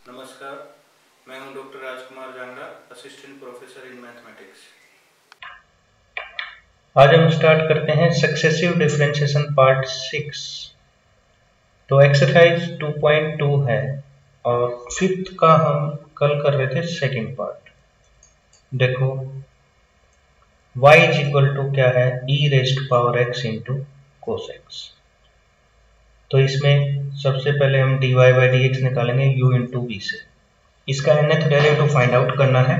नमस्कार, मैं हूं doctor Rajkumar Jangra, assistant professor in mathematics. आज हम स्टार्ट करते हैं सक्सेसिव डिफरेंशिएशन पार्ट 6। तो एक्सरसाइज 2.2 है और फिफ्थ का हम कल कर रहे थे सेकंड पार्ट। देखो y इज इक्वल टू क्या है, e raised power x into cos x। तो इसमें सबसे पहले हम dy बाई डी एक्स निकालेंगे u इंटू वी से। इसका nth डेरिवेटिव फाइंड आउट करना है।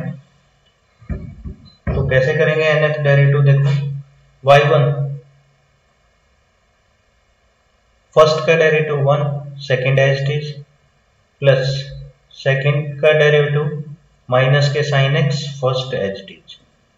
तो कैसे करेंगे nth डेरिवेटिव, देखो y1 फर्स्ट का derivative 1, second as it is, plus second का डेरिवेटिव माइनस के sine x, first as it is.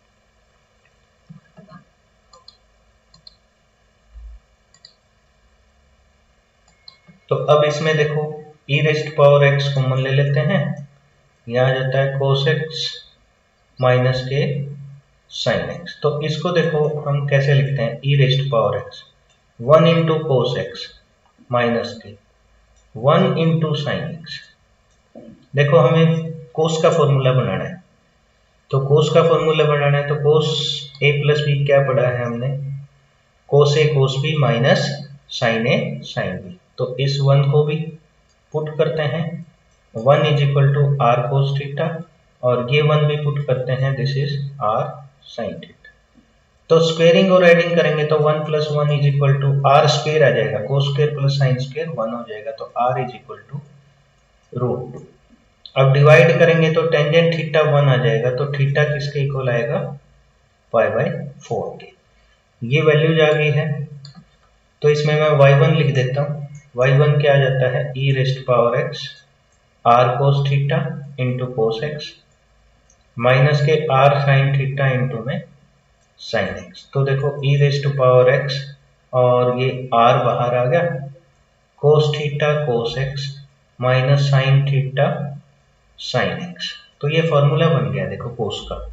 तो अब इसमें देखो e raised power x common ले लेते हैं, यहां आ जाता है cos x माइनस के साइन x। तो इसको देखो हम कैसे लिखते हैं, e raised power x 1 into cos x minus के 1 इंटू साइन x। देखो हमें कोस का फॉर्मूला बनाना है, तो कोस का फॉर्मूला बनाना है तो कोस a प्लस बी क्या पढ़ा है हमने, cos a cos b minus sine a sine b। तो इस 1 को भी पुट करते हैं, 1 is equal to r cos theta, और ये 1 भी पुट करते हैं, this is r sine theta. तो स्क्वेयरिंग और एडिंग करेंगे तो 1 plus 1 is equal to r square आ जाएगा, cos square plus sine square 1 हो जाएगा, तो r is equal to root 2। अब डिवाइड करेंगे तो टेंजेंट थीटा 1 आ जाएगा, तो थीटा किसके इक्वल आएगा, पाई बाई 4 के। ये वैल्यूज आ गई है, तो इसमें मैं y1 लिख देता हूँ। y1 क्या आ जाता है, e raised power x r cos theta into cos x minus के r साइन थीटा इंटू में साइन x। तो देखो e रेस्ट पावर x और ये r बाहर आ गया, cos theta cos x minus sine theta sine x। तो ये फॉर्मूला बन गया देखो कोस का।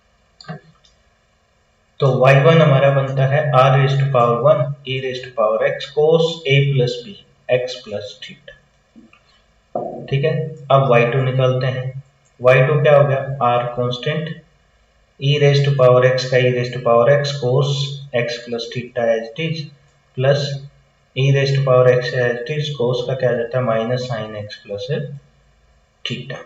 तो y1 हमारा बनता है r raised power 1 e raised power x cos a plus b x plus theta. ठीक है, अब y2 निकालते हैं। y2 क्या हो गया, r constant, e raised power x का e raised power x cos x plus theta as it is, plus e raised power x as it is, cos का क्या आ जाता है minus sine x plus theta.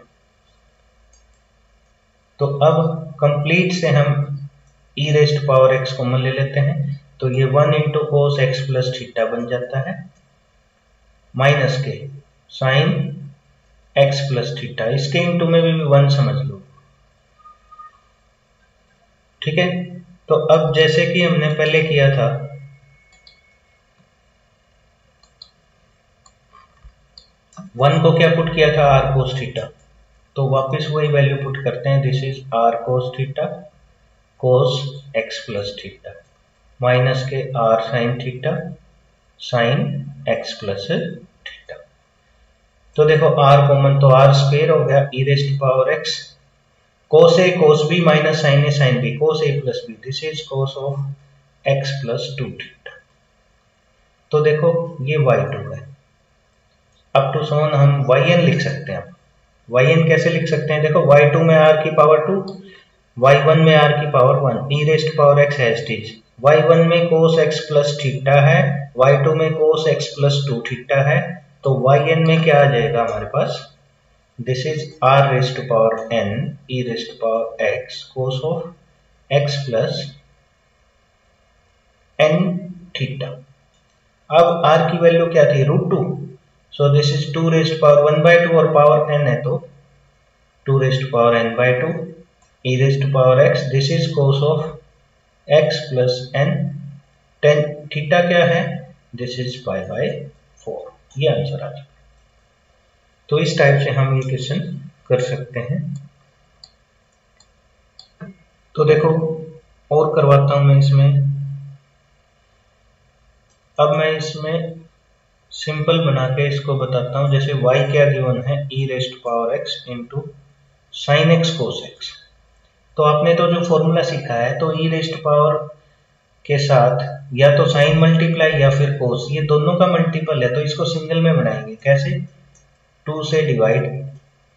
तो अब complete से हम e raised power x common ले लेते हैं, तो ये 1 into cos x plus theta बन जाता है, माइनस के साइन x प्लस थीटा, इसके इंटू में भी 1 समझ लो। ठीक है, तो अब जैसे कि हमने पहले किया था, वन को क्या पुट किया था, r कोस थीटा, तो वापस वही वैल्यू पुट करते हैं, this is r cos theta cos x plus theta minus के r sine theta sine x plus theta. तो देखो r कॉमन, तो r स्क्वायर हो गया e raised power x cos a cos b minus sine a sine b, cos a plus b, this is cos of x plus 2 theta. तो देखो ये y2 है। Up to सोन हम yn लिख सकते हैं। yn कैसे लिख सकते हैं, देखो y2 में r की पावर 2, y1 में r की power 1, e raised power x है स्टेज, y1 में कोस x प्लस थीटा है, y2 में कोस x प्लस 2 थीटा है, तो yn में क्या आ जाएगा हमारे पास, this is r raised power n e raised power x cos of x plus n theta. अब r की वैल्यू क्या थी, root 2, so this is 2 raised power 1 by 2 और पावर n है तो 2 raised power n by 2 e raised power x, this is cos of x plus n, tan theta क्या है, this is pi by 4। ये answer आ जाएगा। तो इस type से हम ये क्वेश्चन कर सकते हैं। तो देखो और करवाता हूं मैं इसमें। अब मैं इसमें सिंपल बना के इसको बताता हूं, जैसे y क्या गिवन है, e raised power x into sine x cos x। तो आपने तो जो फॉर्मूला सीखा है, तो e रेस्ट पावर के साथ या तो साइन मल्टीप्लाई या फिर कोस, ये दोनों का मल्टीपल है, तो इसको सिंगल में बनाएंगे कैसे, 2 से डिवाइड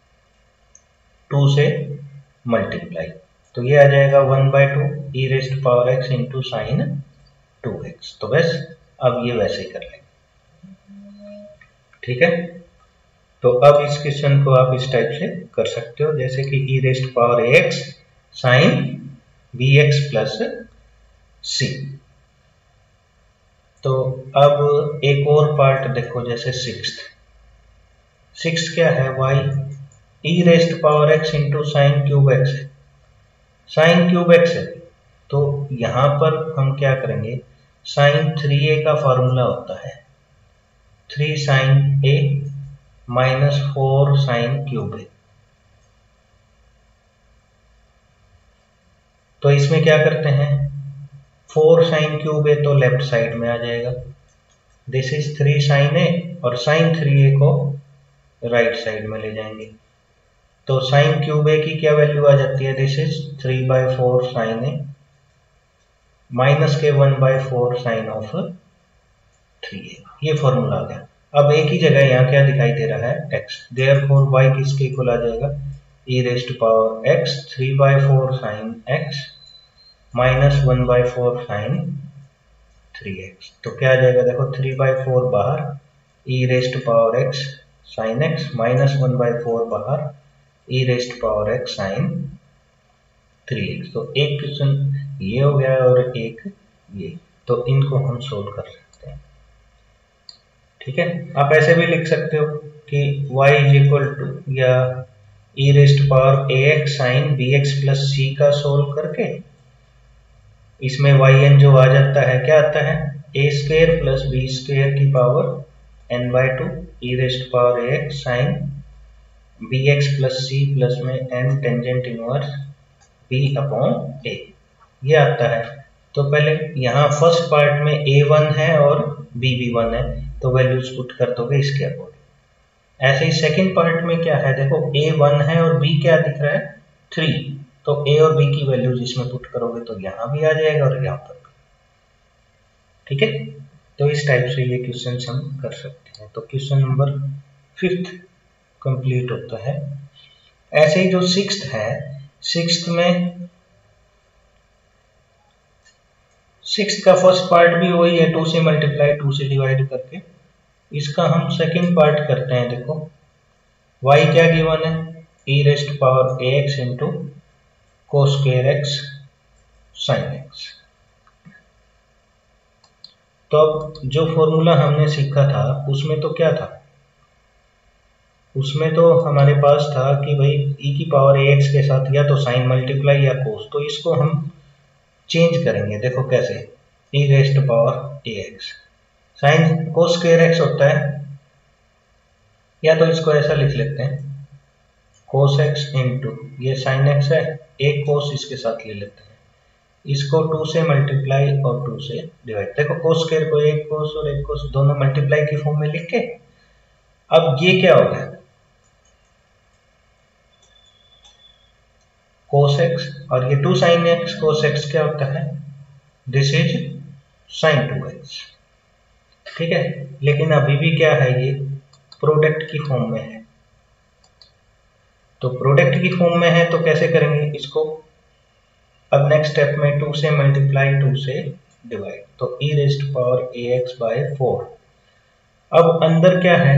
2 से मल्टीप्लाई, तो ये आ जाएगा 1/2 e raised power x into sine 2x। तो बस अब ये वैसे ही कर लेंगे, ठीक है। तो अब इस क्वेश्चन को आप इस टाइप से कर सकते हो, जैसे कि e raised power x sine bx plus c। तो अब एक और पार्ट देखो, जैसे सिक्स्थ क्या है, y e raised power x into sine cube x है, साइन क्यूब x है। तो यहां पर हम क्या करेंगे, साइन 3a का फॉर्मूला होता है 3 sine a minus 4 sine cube a। तो इसमें क्या करते हैं, 4 साइन क्यूब a तो लेफ्ट साइड में आ जाएगा, दिस इज 3 साइन a, और साइन 3a को राइट साइड में ले जाएंगे। तो साइन क्यूब a की क्या वैल्यू आ जाती है, this is 3/4 sine a minus के 1/4 साइन ऑफ 3a। ये फॉर्मूला आ गया। अब एक ही जगह यहाँ क्या दिखाई दे रहा है, x, देयरफॉर y किसके इक्वल आ जाएगा, e raised power x 3/4 sine x minus 1/4 sine 3x। तो क्या आ जाएगा, देखो 3/4 बाहर, e raised power x sine x minus 1/4 बाहर, e raised power x sine 3x। तो एक क्वेश्चन ये हो गया और एक ये, तो इनको हम सोल्व कर सकते हैं, ठीक है। आप ऐसे भी लिख सकते हो कि y इज इक्वल टू, या e raised power ax sine bx plus c का सोल्व करके, इसमें yn जो आ जाता है, क्या आता है, a square plus b square की power n/2 e raised power ax sine bx plus c plus में n tangent inverse b upon a, ये आता है। तो पहले यहाँ फर्स्ट पार्ट में a1 है और b भी 1 है, तो वैल्यूज पुट कर दोगे इसके अकॉर्डिंग। ऐसे ही सेकंड पार्ट में क्या है, देखो a1 है और b क्या दिख रहा है, 3, तो a और b की वैल्यूज इसमें पुट करोगे तो यहाँ भी आ जाएगा और यहाँ पर भी, ठीक है। तो इस टाइप से ये क्वेश्चन हम कर सकते हैं। तो क्वेश्चन नंबर 5 कंप्लीट होता है। ऐसे ही जो 6th है, 6th में 6th का फर्स्ट पार्ट भी वही है, 2 से मल्टीप्लाई 2 से डिवाइड करके। इसका हम सेकंड पार्ट करते हैं। देखो y क्या गिवन है, e raised power ax into cos square x sine x। तो अब जो फॉर्मूला हमने सीखा था उसमें तो क्या था, उसमें तो हमारे पास था कि भाई e की पावर ax के साथ या तो साइन मल्टीप्लाई या कोस, तो इसको हम चेंज करेंगे। देखो कैसे, e raised power ax sine cos square x होता है, या तो इसको ऐसा लिख लेते हैं कोस x इंटू ये साइन x है, एक कोस इसके साथ ले लेते हैं, इसको 2 से मल्टीप्लाई और 2 से डिवाइड। देखो कोस स्क्वायर को एक कोस और एक कोस दोनों मल्टीप्लाई की फॉर्म में लिख के, अब ये क्या हो गया, कोस x और ये 2 साइन x, कोस x क्या होता है, दिस इज साइन 2x, ठीक है। लेकिन अभी भी क्या है, ये प्रोडक्ट की फॉर्म में है। तो प्रोडक्ट की फॉर्म में है तो कैसे करेंगे इसको, अब नेक्स्ट स्टेप में 2 से मल्टीप्लाई 2 से डिवाइड, तो e raised power ax by 4। अब अंदर क्या है,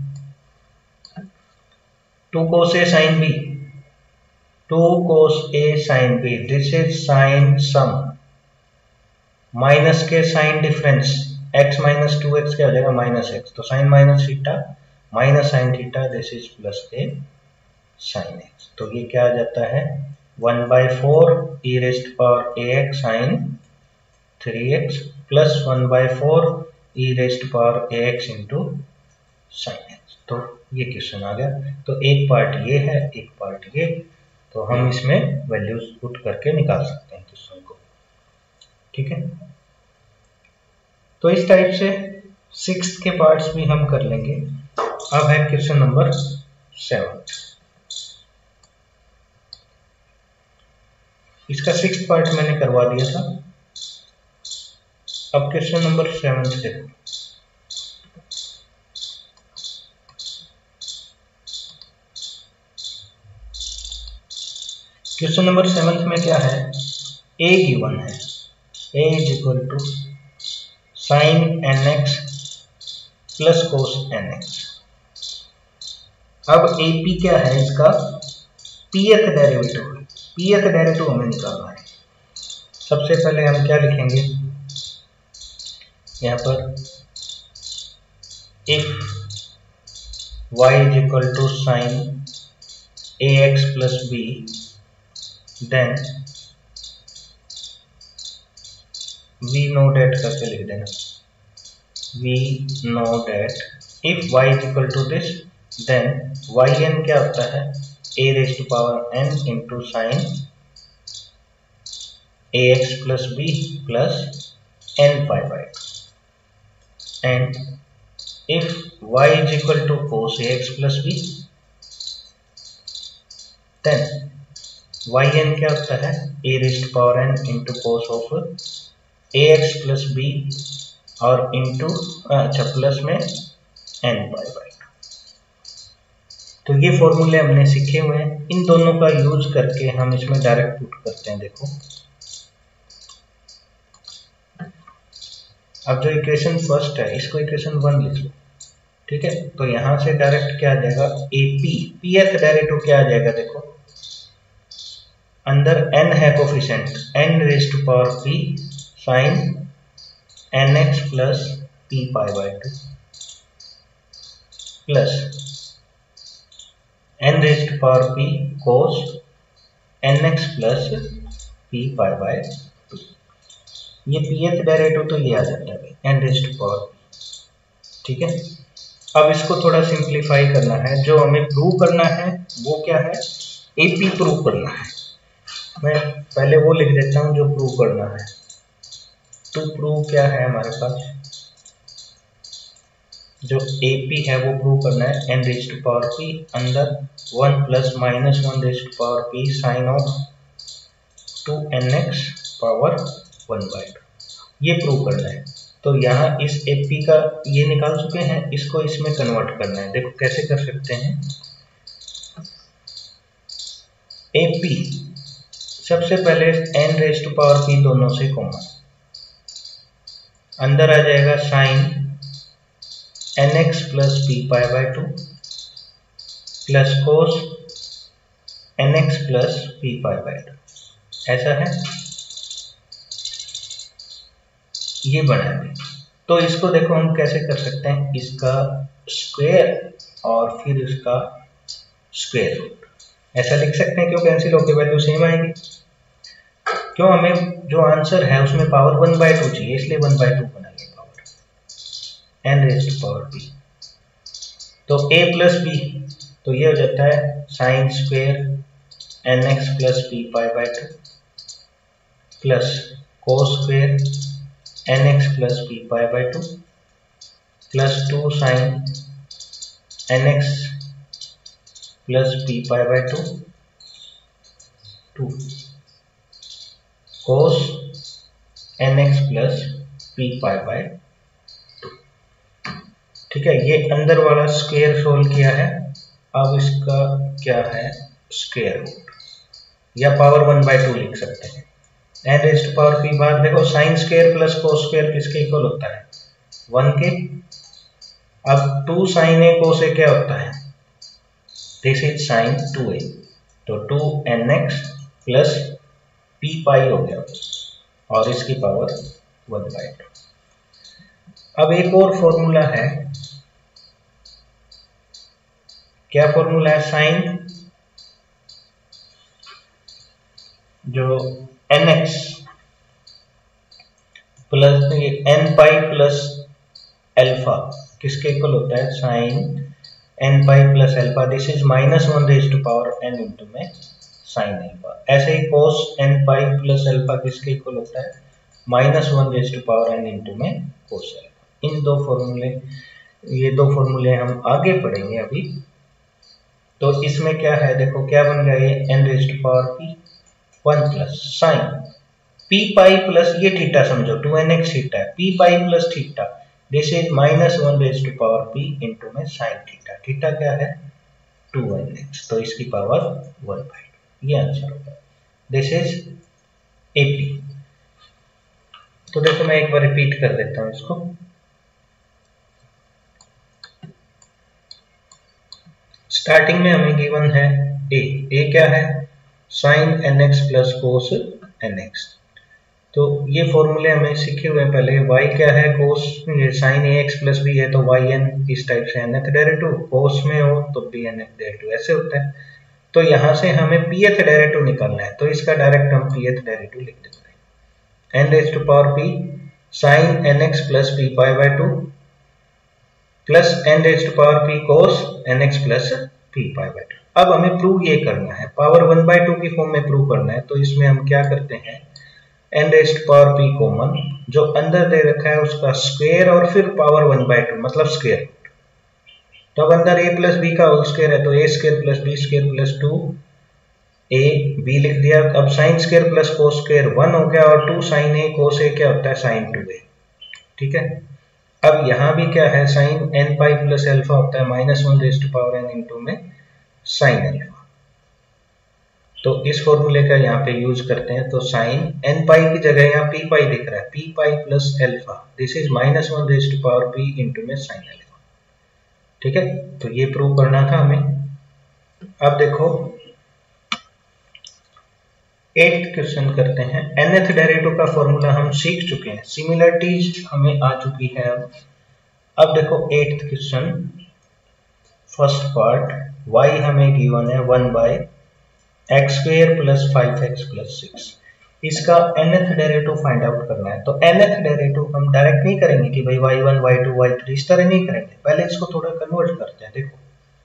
2 cos a sine b, 2 cos a sine b, this is sine sum minus के sine difference, x minus 2x क्या हो जाएगा, माइनस x, तो sine minus theta minus sine theta, this is plus के साइन x। तो ये क्या आ जाता है, 1/4 e raised power ax sine 3x plus 1/4 e raised power ax into sine x। तो ये क्वेश्चन आ गया। तो एक पार्ट ये है, एक पार्ट ये, तो हम इसमें वैल्यूज पुट करके निकाल सकते हैं क्वेश्चन को, ठीक है। तो इस टाइप से 6th के पार्ट्स भी हम कर लेंगे। अब है क्वेश्चन नंबर 7। इसका 6th पार्ट मैंने करवा दिया था। अब क्वेश्चन नंबर 7 देखो, क्वेश्चन नंबर 7 में क्या है, a गिवन है, a is equal to sine nx plus cos nx। अब AP क्या है, इसका pth डेरिवेटिव है, pth डेरिवेटिव हमें निकालना है। सबसे पहले हम क्या लिखेंगे यहाँ पर, if y is equal to sine ax plus b, then we know that करके लिख देना, we know that if y is equal to this, then yn क्या होता है, a raise to power n into sine ax plus b plus n pi by, and if y is equal to cos ax plus b, then yn क्या होता है, a raised to power n into cos of ax plus b और into अच्छा plus में n pi by. तो ये फॉर्मूले हमने सीखे हुए हैं, इन दोनों का यूज करके हम इसमें डायरेक्ट पुट करते हैं। देखो अब जो इक्वेशन फर्स्ट है इसको इक्वेशन 1 लिख लो, ठीक है। तो यहां से डायरेक्ट क्या आ जाएगा, AP pth डेरिवेटिव क्या आ जाएगा, देखो अंदर n है coefficient, n raise to power p sine nx plus p pi by 2 plus n raise to power p cos nx plus p pi by 2। ये pth डेरिवेटिव तो ये आ जाता है n रेज टू पावर, ठीक है। अब इसको थोड़ा सिंप्लीफाई करना है, जो हमें प्रूव करना है वो क्या है, AP प्रूव करना है। मैं पहले वो लिख देता हूँ जो प्रूव करना है। टू प्रूव क्या है हमारे पास, जो AP है वो प्रूव करना है n raise to power p अंदर 1 plus minus 1 raise to power p sine of 2nx power 1/2, ये प्रूव करना है। तो यहाँ इस AP का ये निकाल चुके हैं, इसको इसमें कन्वर्ट करना है। देखो कैसे कर सकते हैं, AP सबसे पहले n raise to power p दोनों से कॉमन, अंदर आ जाएगा sine nx plus p pi by 2 plus cos nx plus p pi by 2, ऐसा है, ये बना है। तो इसको देखो हम कैसे कर सकते हैं, इसका स्क्वायर और फिर इसका स्क्वायर रूट, ऐसा लिख सकते हैं। क्यों, कैंसिल होकर वैल्यू सेम आएगी। क्यों, हमें जो आंसर है उसमें पावर 1/2 चाहिए, इसलिए 1/2 बनाइए power n raise to power p। तो a प्लस b, तो ये हो जाता है sine square nx plus p pi by 2 plus cos square nx plus p pi by 2 plus 2 sine nx plus p pi by 2 2 cos nx plus p pi by 2, ठीक है। ये अंदर वाला स्क्वायर सोल्व किया है। अब इसका क्या है, स्क्वायर रूट या पावर 1/2 लिख सकते हैं। n raise to power p बार देखो sine square plus cos square किसके इक्वल होता है, 1 के। अब 2 साइन a कोस a क्या होता है, दिस इज साइन 2a, तो 2nx प्लस p पाई हो गया और इसकी पावर 1/2। अब एक और फॉर्मूला है, क्या फॉर्मूला है, साइन जो nx plus n pi plus alpha किसके इक्वल होता है, sine n pi plus alpha, this is -1 raise to power n into में साइन अल्फा। ऐसे ही cos n pi plus alpha किसके इक्वल होता है, -1 raise to power n into में कोस अल्फा। इन दो फॉर्मूले, ये दो फॉर्मूले हम आगे पढ़ेंगे अभी। तो इसमें क्या है, देखो क्या बन गया, ये n raise to power p 1 plus sine p pi plus ये थीटा समझो 2nx थीटा है, p pi plus theta, this is -1 raise to power p into में साइन थीटा, थीटा क्या है 2nx, तो इसकी पावर 1/2, ये आंसर होगा। This is AP। तो देखो मैं एक बार रिपीट कर देता हूं इसको। स्टार्टिंग में हमें गिवन है ए क्या है, sin nx plus cos nx। तो ये फॉर्मूले हमें सीखे हुए हैं पहले। y क्या है, कोस, ये sin ax प्लस b है तो yn इस टाइप से nth डेरिवेटिव, कोस में हो तो bnth डेरिवेटिव, ऐसे होता है। तो यहां से हमें pth डेरिवेटिव निकालना है, तो इसका डायरेक्ट हम pth डेरिवेटिव लिख देते हैं। n raise to power p sin nx plus p pi by 2 plus n raise to power p cos nx plus p pi by 2। अब हमें प्रूव ये करना है, पावर 1/2 की फॉर्म में प्रूव करना है। तो इसमें हम क्या करते हैं, n raise to power p common, जो अंदर दे रखा है उसका स्क्वायर और फिर पावर 1/2 मतलब स्क्वायर। तो अब अंदर a प्लस b का होल स्क्वायर है तो a square plus b square plus 2ab लिख दिया। अब sine square plus cos square 1 हो गया और 2 sin a cos a क्या होता है, sin 2a। ठीक है, अब यहां भी क्या है, sin n pi plus alpha होता है -1 raise to power n into में sin अल्फा। तो इस फॉर्मूले का यहाँ पे यूज करते हैं। तो साइन n पाई की जगह यहाँ p पाई दिख रहा है, p pi plus alpha, this is -1 raise to power p into में sin अल्फा। ठीक है, तो ये प्रूव करना था हमें। अब देखो 8th क्वेश्चन करते हैं। nth डेरिवेटिव का फॉर्मूला हम सीख चुके हैं, सिमिलरिटीज हमें आ चुकी है। अब देखो 8th question, first part, y हमें गिवन है 1/x² प्लस 5x प्लस 6। इसका nth डेरिवेटिव फाइंड आउट करना है। तो nth डेरिवेटिव हम डायरेक्ट नहीं करेंगे कि भाई y1 y2 y3 इस तरह नहीं करेंगे, पहले इसको थोड़ा कन्वर्ट करते हैं। देखो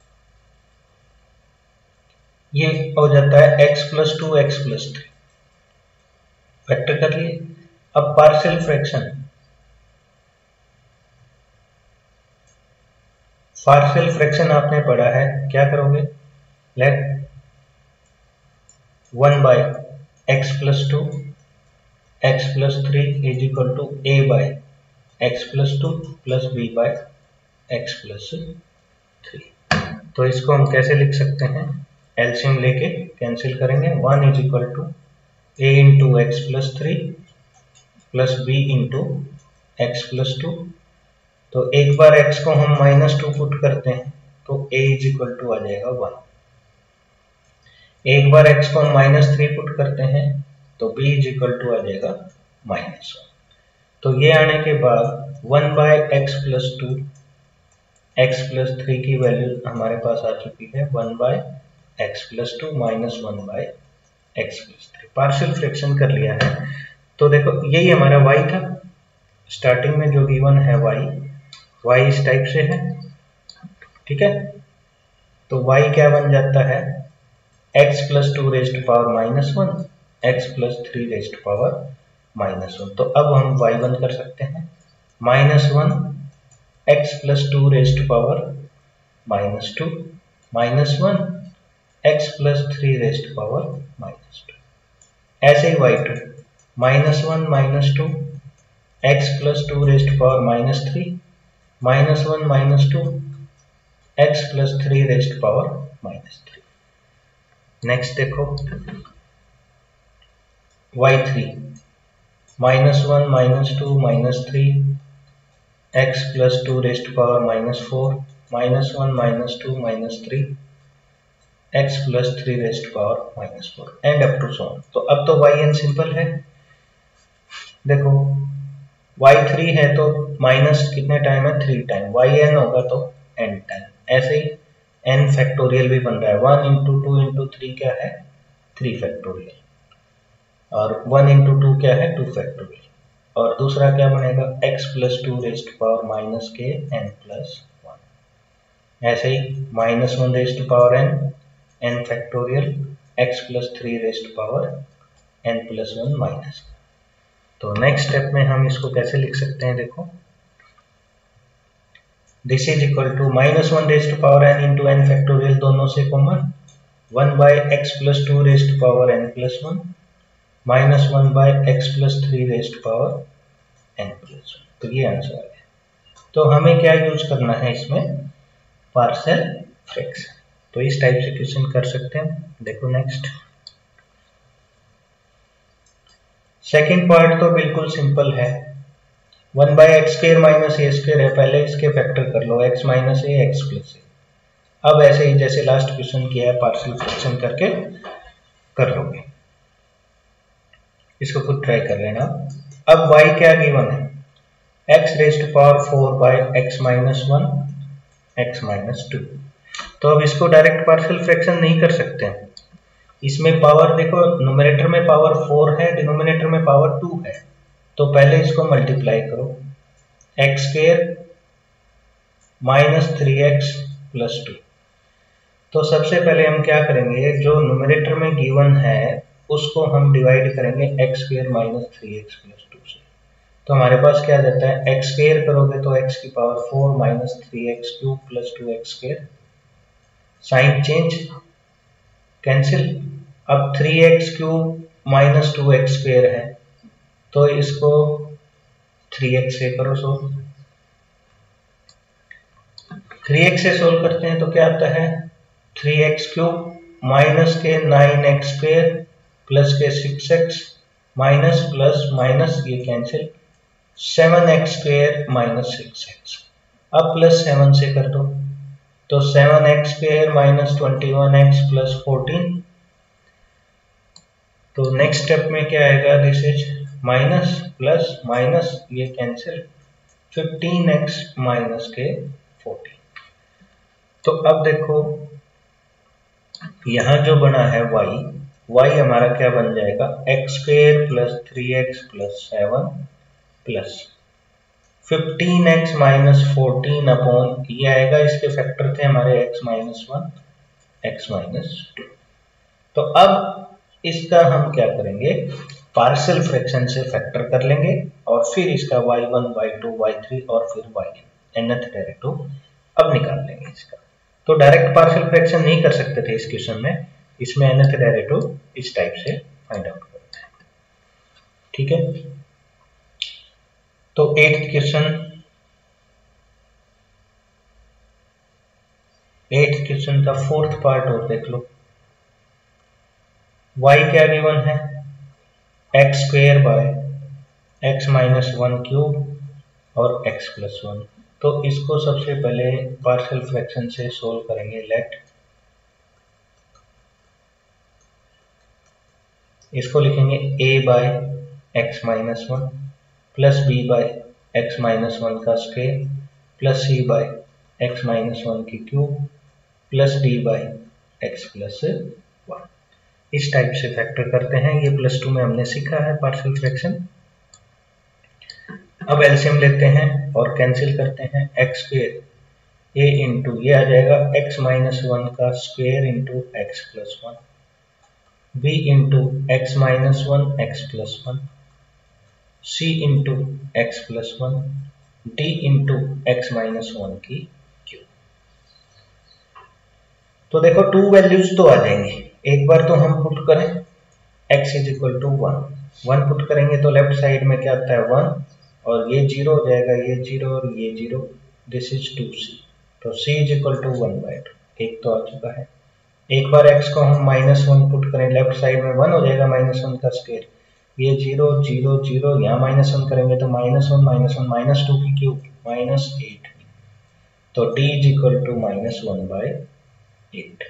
ये हो जाता है x plus 2 x plus 3, factor कर लिए। अब पार्शियल फ्रैक्शन, पार्शियल फ्रैक्शन आपने पढ़ा है, क्या करोगे, let 1/x plus 2 x plus 3 is equal to a/x plus 2 plus b/x plus 3। तो इसको हम कैसे लिख सकते हैं, एलसीएम लेके कैंसिल करेंगे। 1 is equal to a into x plus 3 plus b into x plus 2। तो एक बार x को हम -2 पुट करते हैं तो a इज इक्वल टू आ जाएगा 1। एक बार x को हम -3 पुट करते हैं तो b इज इक्वल टू आ जाएगा -1। तो ये आने के बाद 1/x प्लस 2 x प्लस 3 की वैल्यू हमारे पास आ चुकी है 1/x plus 2 -1/x plus 3। Partial fraction कर लिया है। तो देखो यही हमारा y था, स्टार्टिंग में जो गिवन है y इस टाइप से है। ठीक है, तो y क्या बन जाता है, x plus 2 raise to power -1 x plus 3 raise to power -1। तो अब हम y1 कर सकते हैं, -1 x plus 2 raise to power -2 -1 x plus 3 raise to power -2। ऐसे ही y2 -1 -2 x plus 2 raise to power -3 -1 -2 x plus 3 raise to power -3। Next देखो y3 -1 -2 -3 x plus 2 raise to power -4 -1 -2 -3 x plus 3 raise to power -4 and up to so on. तो अब तो yn simple है। देखो y3 है तो minus कितने time है, 3 टाइम, yn होगा तो n टाइम। ऐसे ही n फैक्टोरियल भी बन रहा है, 1 इंटू 2 इंटू 3 क्या है, 3 फैक्टोरियल, और 1 इंटू 2 क्या है, 2 फैक्टोरियल। और दूसरा क्या बनेगा, x plus 2 raise to power -k n plus 1। ऐसे ही -1 raise to power n factorial x plus 3 raise to power n plus 1 minus. तो नेक्स्ट स्टेप में हम इसको कैसे लिख सकते हैं, देखो this is equal to -1 raise to power n into n factorial, दोनों से common, 1/x plus 2 raise to power n plus 1 -1/x plus 3 raise to power n plus 1। तो ये आंसर आ गया। तो हमें क्या यूज करना है इसमें, पार्शियल फ्रैक्शन। तो इस टाइप से क्वेश्चन कर सकते हैं। देखो नेक्स्ट सेकेंड पार्ट तो बिल्कुल सिंपल है, 1/x² माइनस a² है, पहले इसके फैक्टर कर लो, x minus a x plus a. अब ऐसे ही जैसे लास्ट क्वेश्चन किया है पार्शियल फ्रैक्शन करके कर लोगे, इसको खुद ट्राई कर लेना। अब y क्या गिवन है, x raised to power 4/x minus 1 x minus 2। तो अब इसको डायरेक्ट पार्शियल फ्रैक्शन नहीं कर सकते हैं, इसमें पावर देखो, न्यूमरेटर में पावर 4 है, डिनोमिनेटर में पावर 2 है, तो पहले इसको मल्टीप्लाई करो, x² माइनस 3x प्लस 2। तो सबसे पहले हम क्या करेंगे, जो न्यूमरेटर में गिवन है उसको हम डिवाइड करेंगे x² माइनस 3x प्लस 2 से। तो हमारे पास क्या जाता है, x² करोगे तो x की power 4 minus 3x³ plus 2x², sign change cancel. अब 3x³ माइनस 2x² है, तो इसको 3x से करो सोल्व। 3x से सोल्व करते हैं तो क्या आता है, 3x³ माइनस के 9x² प्लस के 6x माइनस प्लस माइनस ये कैंसिल, 7x² माइनस 6x। अब प्लस 7 से कर दो, तो 7x² माइनस 21x प्लस 14। तो नेक्स्ट स्टेप में क्या आएगा, this is minus plus minus ये कैंसिल, 15x माइनस के 14। तो अब देखो यहां जो बना है y हमारा क्या बन जाएगा, x² plus 3x plus 7 plus 15x minus 14 upon ये आएगा, इसके फैक्टर थे हमारे x माइनस 1 x माइनस 2। तो अब इसका हम क्या करेंगे, पार्शियल फ्रैक्शन से फैक्टर कर लेंगे और फिर इसका y1 y2 y3 और फिर yn nth डेरिवेटिव अब निकाल लेंगे इसका। तो डायरेक्ट पार्शियल फ्रैक्शन नहीं कर सकते थे इस क्वेश्चन में, इसमें nth डेरिवेटिव इस टाइप से फाइंड आउट करते हैं, ठीक है। तो 8th क्वेश्चन का 4th पार्ट और देख लो। y क्या गिवन है, x² by x minus 1 cube और x प्लस 1। तो इसको सबसे पहले पार्शियल फ्रैक्शन से सोल्व करेंगे, लेट इसको लिखेंगे a by x minus 1 plus b by x minus 1 का square plus c by x minus 1 की cube plus d by x plus 1। इस टाइप से फैक्टर करते हैं, ये प्लस 2 में हमने सीखा है पार्शियल फ्रैक्शन। अब एलसीएम लेते हैं और कैंसिल करते हैं, x² a इंटू ये आ जाएगा x माइनस 1 का square into x plus 1, b into x minus 1 x plus 1, c into x plus 1, d into x minus 1 की क्यूब। तो देखो 2 वैल्यूज तो आ जाएंगी, एक बार तो हम पुट करें x is equal to 1 put करेंगे तो लेफ्ट साइड में क्या आता है 1 और ये 0 हो जाएगा, ये 0 और ये 0, दिस इज 2c। तो c इज इक्वल टू 1/2, एक तो आ चुका है। एक बार x को हम माइनस 1 पुट करें, लेफ्ट साइड में 1 हो जाएगा माइनस 1 का स्क्वायर, ये 0 0 0, यहाँ माइनस 1 करेंगे तो माइनस 1 माइनस 2 की क्यूब माइनस 8। तो d is equal to minus 1/8,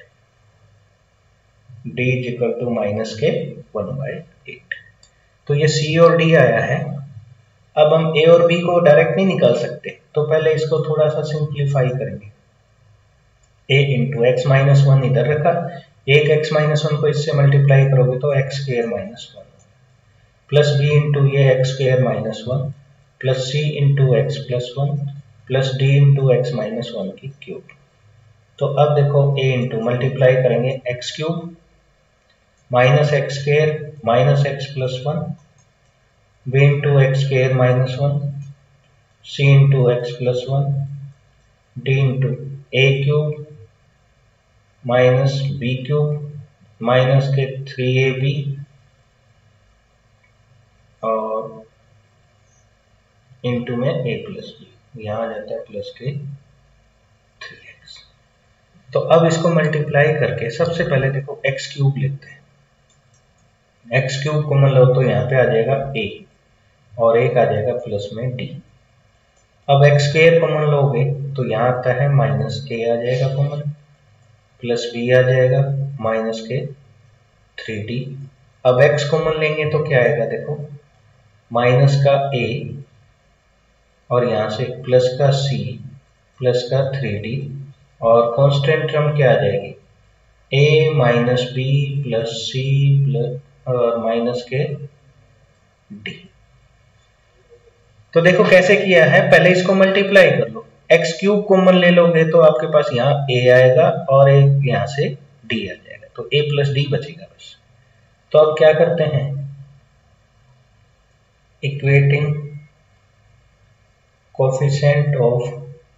d is equal to minus के 1/8। तो ये c और d आया है। अब हम a और b को डायरेक्ट नहीं निकाल सकते, तो पहले इसको थोड़ा सा सिंप्लीफाई करेंगे। a इंटू एक्स माइनस 1 इधर रखा, एक x माइनस 1 को इससे मल्टीप्लाई करोगे तो x² minus 1 plus b into ये x² minus 1 plus c into x plus 1 plus d into x minus 1 की क्यूब। तो अब देखो a इंटू मल्टीप्लाई करेंगे x³ minus x² minus x plus 1, b into x² minus 1, c into x plus 1, d into a³ minus b³ minus के 3ab और into में a plus b, यहाँ आ जाता है प्लस के 3x। तो अब इसको मल्टीप्लाई करके सबसे पहले देखो x³ लेते हैं, एक्स क्यूब कॉमन लो तो यहाँ पे आ जाएगा a और एक आ जाएगा प्लस में d। अब एक्स स्क्वायर कॉमन लोगे तो यहाँ आता है माइनस के आ जाएगा कॉमन, प्लस b आ जाएगा माइनस के 3d। अब x कॉमन लेंगे तो क्या आएगा, देखो माइनस का a और यहाँ से प्लस का c प्लस का 3d और कांस्टेंट टर्म क्या आ जाएगी a minus B plus C plus और माइनस के d। तो देखो कैसे किया है, पहले इसको मल्टीप्लाई कर लो, एक्स क्यूब कॉमन ले लोगे तो आपके पास यहाँ a आएगा और एक यहाँ से d आ जाएगा, तो a प्लस डी बचेगा बस। तो अब क्या करते हैं, equating coefficient of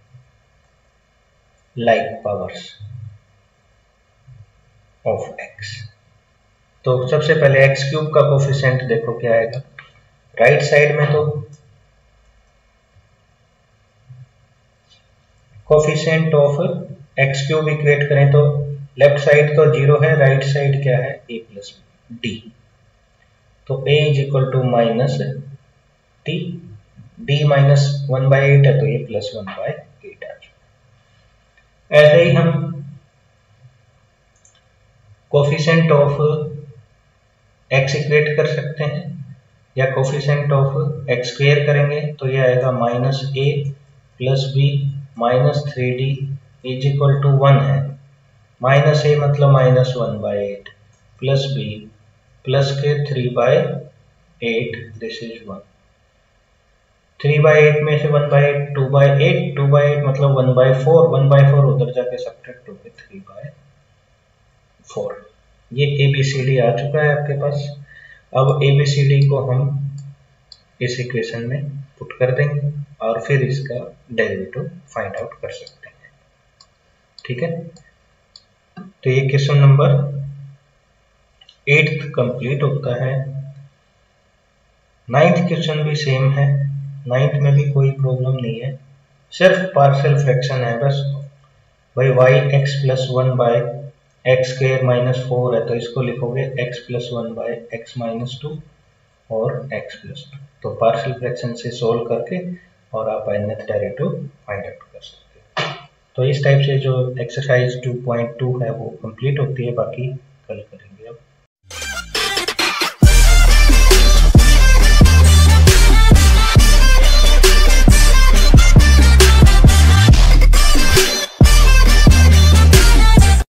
like powers of x। तो सबसे पहले एक्स क्यूब का कोफिशिएंट देखो क्या आएगा, राइट साइड में तो coefficient of x cube equate करें तो लेफ्ट साइड तो 0 है, राइट साइड क्या है a प्लस डी। तो a is equal to minus T, d minus 1/8 है तो a प्लस 1/8 आ जाएगा। ऐसे ही हम कोफिशिएंट ऑफ x इक्वेट कर सकते हैं, या कोफिशिएंट ऑफ x स्क्वायर करेंगे तो ये आएगा minus a plus B minus 3d is equal to 1 है, माइनस a मतलब माइनस 1/8 प्लस b प्लस के 3/8, दिस इज 1। 3/8 में से 1/8 2/8, 2/8 मतलब 1/4, 1/4 उधर जाके सब्ट्रैक्ट होके 3/4। ये ABCD आ चुका है आपके पास। अब ABCD को हम इस इक्वेशन में पुट कर देंगे और फिर इसका डेरिवेटिव फाइंड आउट कर सकते हैं, ठीक है। तो ये क्वेश्चन नंबर 8th कंप्लीट होता है। 9th क्वेश्चन भी सेम है, 9th में भी कोई प्रॉब्लम नहीं है, सिर्फ पार्शियल फ्रैक्शन है बस। भाई y x plus 1 by x square minus 4 है तो इसको लिखोगे x plus 1 by x minus 2 और x प्लस 2। तो पार्शियल फ्रैक्शन से सोल्व करके और आप nth डेरिवेटिव फाइंड आउट कर सकते हो। तो इस टाइप से जो एक्सरसाइज 2.2 है वो कंप्लीट होती है, बाकी कल करेंगे।